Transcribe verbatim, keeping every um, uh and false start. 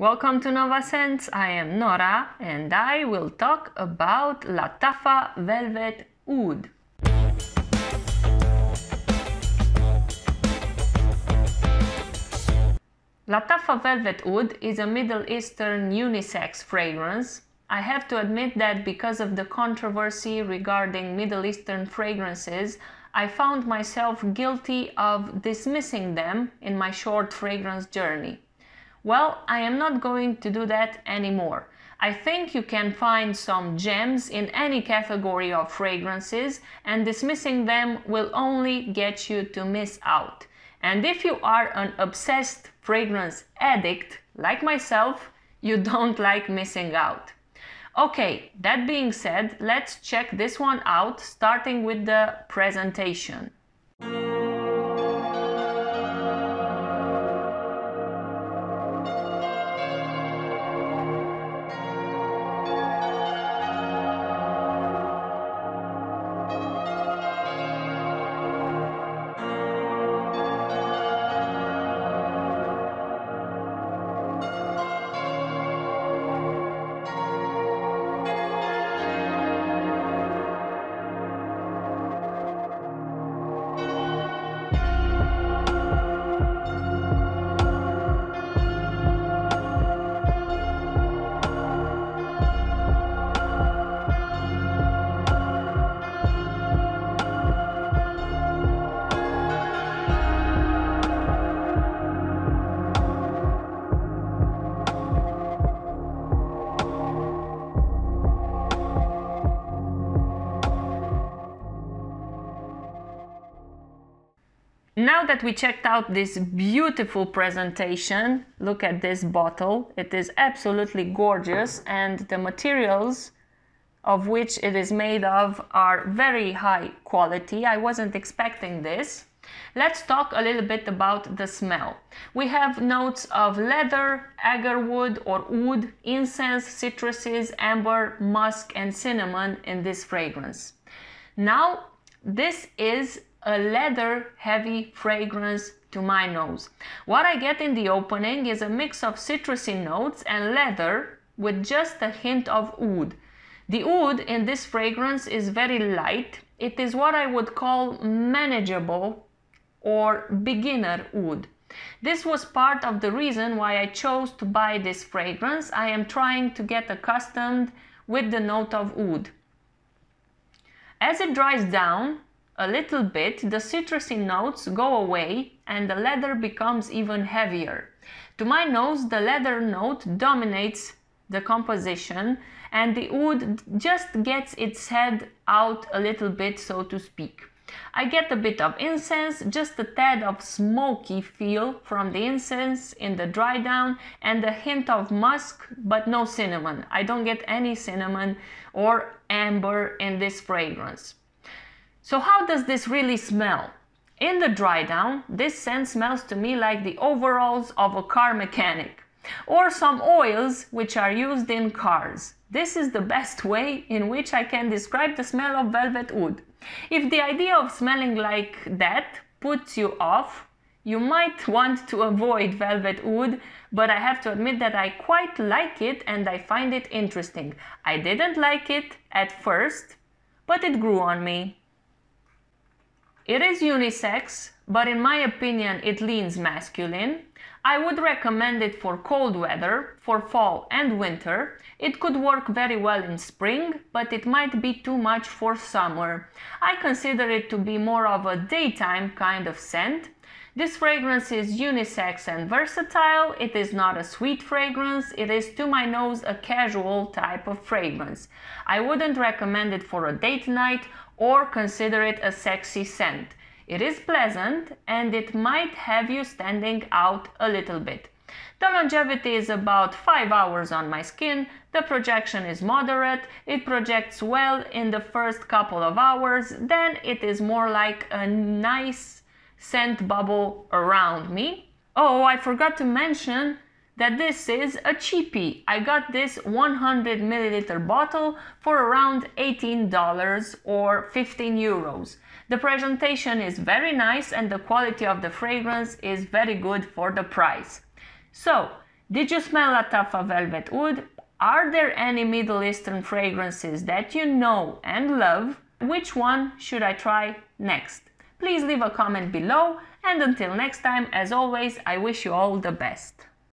Welcome to Nova Scents. I am Nora and I will talk about Lattafa Velvet Oud. Lattafa Velvet Oud is a Middle Eastern unisex fragrance. I have to admit that because of the controversy regarding Middle Eastern fragrances, I found myself guilty of dismissing them in my short fragrance journey. Well, I am not going to do that anymore. I think you can find some gems in any category of fragrances, and dismissing them will only get you to miss out. And if you are an obsessed fragrance addict like myself, you don't like missing out. Okay, that being said, let's check this one out, starting with the presentation. Now that we checked out this beautiful presentation, look at this bottle. It is absolutely gorgeous, and the materials of which it is made of are very high quality. I wasn't expecting this. Let's talk a little bit about the smell. We have notes of leather, agarwood or oud, incense, citruses, amber, musk and cinnamon in this fragrance. Now, this is a leather heavy fragrance to my nose. What I get in the opening is a mix of citrusy notes and leather with just a hint of oud. The oud in this fragrance is very light. It is what I would call manageable or beginner oud. This was part of the reason why I chose to buy this fragrance. I am trying to get accustomed with the note of oud. As it dries down a little bit, the citrusy notes go away and the leather becomes even heavier. To my nose, the leather note dominates the composition and the oud just gets its head out a little bit, so to speak. I get a bit of incense, just a tad of smoky feel from the incense in the dry down, and a hint of musk, but no cinnamon. I don't get any cinnamon or amber in this fragrance. So how does this really smell? In the dry down, this scent smells to me like the overalls of a car mechanic, or some oils which are used in cars. This is the best way in which I can describe the smell of Velvet Oud. If the idea of smelling like that puts you off, you might want to avoid Velvet Oud, but I have to admit that I quite like it and I find it interesting. I didn't like it at first, but it grew on me. It is unisex, but in my opinion it leans masculine. I would recommend it for cold weather, for fall and winter. It could work very well in spring, but it might be too much for summer. I consider it to be more of a daytime kind of scent. This fragrance is unisex and versatile. It is not a sweet fragrance. It is, to my nose, a casual type of fragrance. I wouldn't recommend it for a date night or consider it a sexy scent. It is pleasant and it might have you standing out a little bit. The longevity is about five hours on my skin. The projection is moderate. It projects well in the first couple of hours. Then it is more like a nice scent bubble around me. Oh, I forgot to mention that this is a cheapie. I got this one hundred milliliter bottle for around eighteen dollars or fifteen euros. The presentation is very nice and the quality of the fragrance is very good for the price. So, Did you smell Lattafa Velvet Oud? Are there any Middle Eastern fragrances that you know and love? Which one should I try next? Please leave a comment below, and until next time, as always, I wish you all the best.